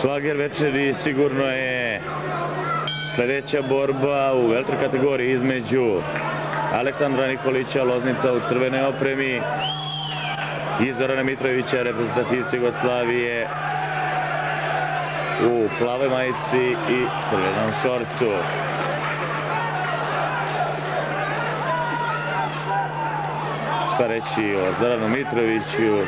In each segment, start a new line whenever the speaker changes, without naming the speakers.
Šlager večeri sigurno je sljedeća borba u welter kategoriji između Aleksandra Nikolića, Loznica u crvenoj opremi, i Zorana Mitrovića, reprezentativci Jugoslavije, u plavoj majici i crvenom šorcu. Šta reći o Zoranu Mitroviću?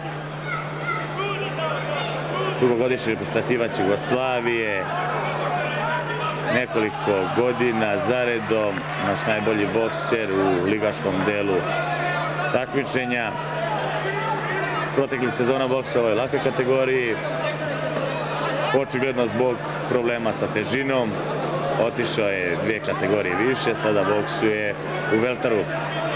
Dugogodišnji reprezentativac Jugoslavije, nekoliko godina zaredom naš najbolji bokser u ligaškom delu takmičenja. Proteklih sezona boksa u ovoj lakoj kategoriji, očigledno zbog problema sa težinom, otišao je 2 kategorije više, sada boksuje u welteru.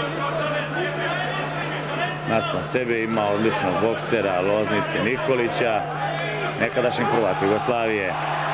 Naspram sebe ima odličnog boksera Loznice Nikolića, nekadašnjeg prvaka Jugoslavije.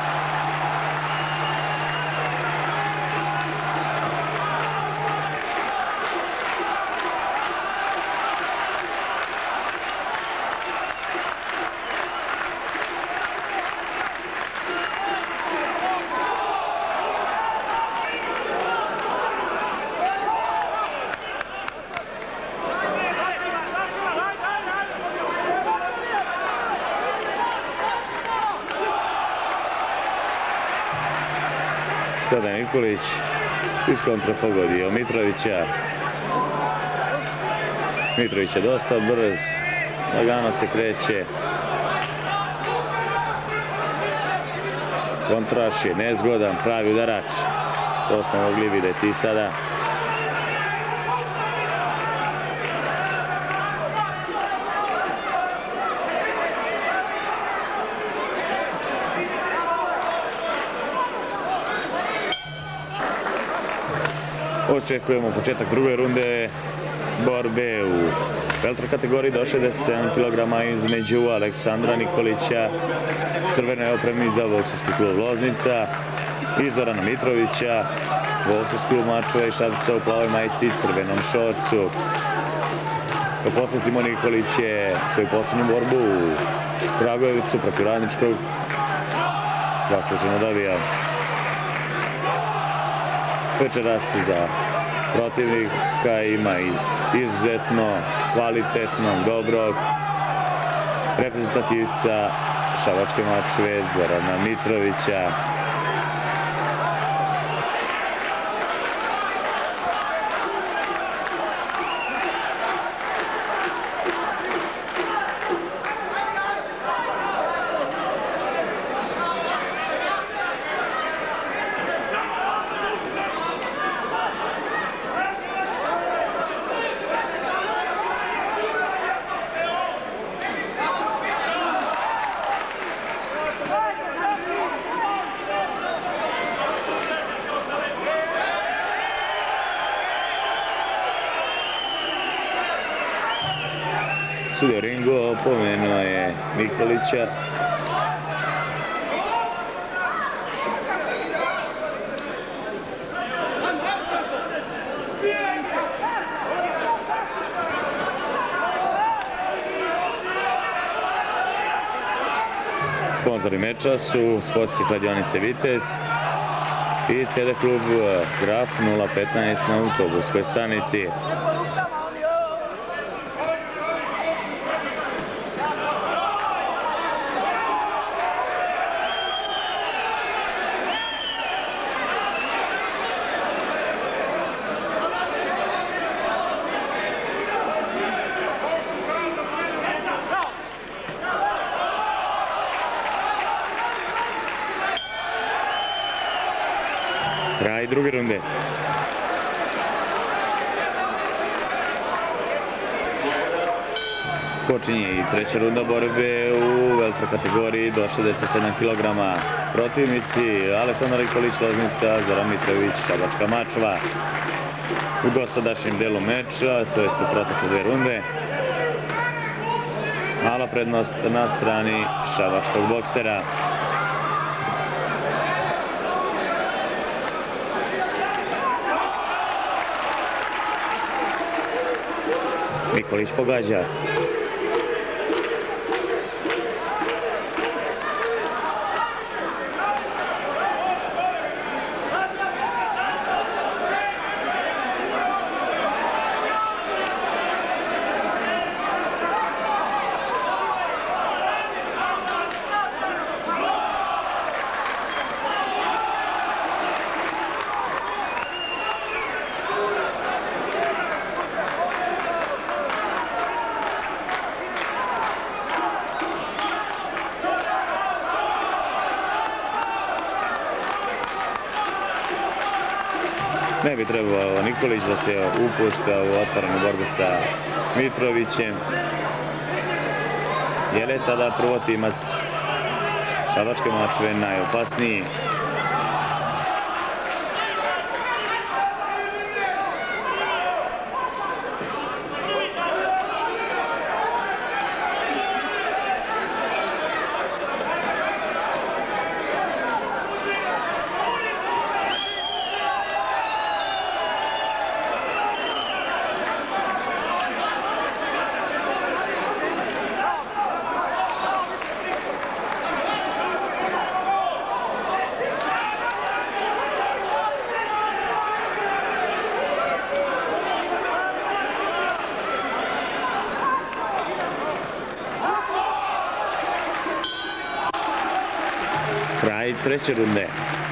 Sada Nikolić iz kontra pogodio Mitrovića. Mitrović je dosta brz, lagano se kreće. Kontraš je nezgodan, pravi udarač. To smo mogli vidjeti i sada. Očekujemo početak druge runde borbe u welter kategoriji do 67 kg između Aleksandra Nikolića, crvenoj opremi za bokserski klub Loznica, i Zorana Mitrovića, bokserski klub Mačva i Šabica u plavoj majici i crvenom šorcu. Da podsjetimo, Nikolić je svoju posljednju borbu u Kragujevcu protiv Radničkog zasluženo dobio. Večeras za protivnika ima i izuzetno kvalitetnog, dobrog reprezentativca Šabačke Mačve Zorana Mitrovića. Sudio ringu opomenuo je Nikolića. Sponzori meča su sportske kladionice Vitez i CD klub Graf 015 na autobuskoj stanici. Kraj druge runde. Počinje i treća runda borbe u welter kategoriji do 67 kg. Protivnici Aleksandar Nikolić, Loznica, Zoran Mitrović, Šabačka Mačva. U dosadašnjem delu meča, to jest u protekle 2 runde, mala prednost na strani šabačkog boksera. Nikolić pogađa. Ne bi trebao Nikolić da se upušta u otvorenu borbu sa Mitrovićem, jer je tada prvotimac Šabačke Mačve najopasniji. Kraj treće runde.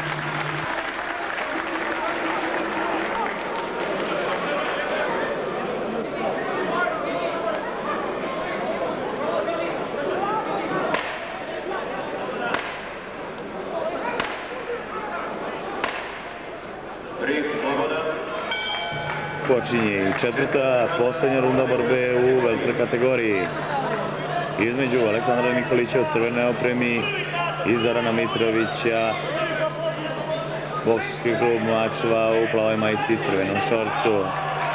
Počinje i četvrta, posljednja runda borbe u velter kategoriji između Aleksandra Nikolića u crvenoj opremi i Zorana Mitrovića, bokserski klub Mačva u plavoj majici i crvenom šorcu.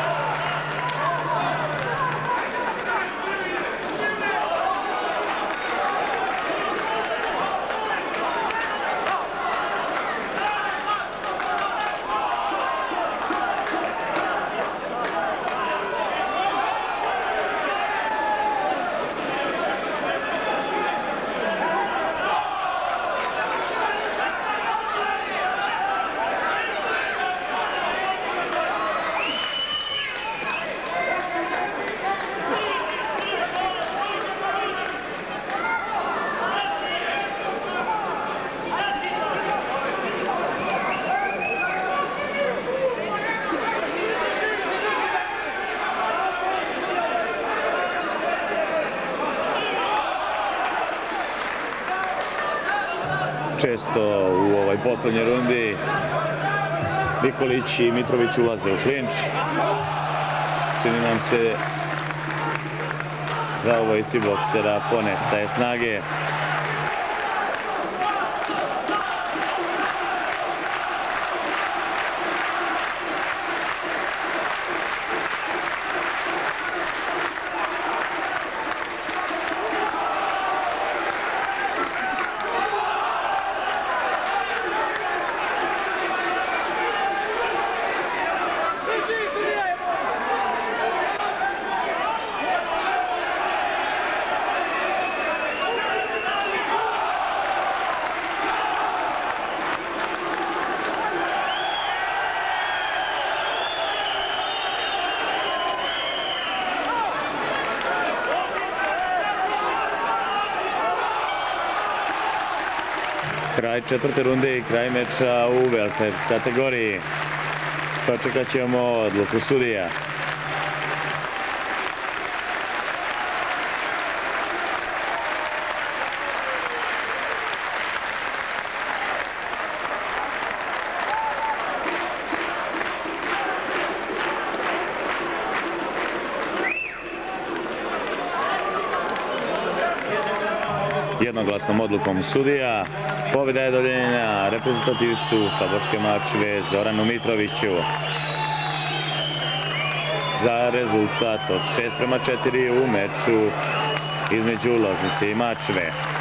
Često u ovoj poslednjoj rundi Nikolić i Mitrović ulaze u klinč. Čini nam se da obojici boksera ponestaje snage. Kraj četvrte runde i kraj meča u welter kategoriji. Sačekat ćemo odluku sudija. Jednoglasnom odlukom sudija pobjeda je dodijeljena reprezentativcu Šabačke Mačve Zoranu Mitroviću za rezultat od 6:4 u meču između Loznice i Mačve.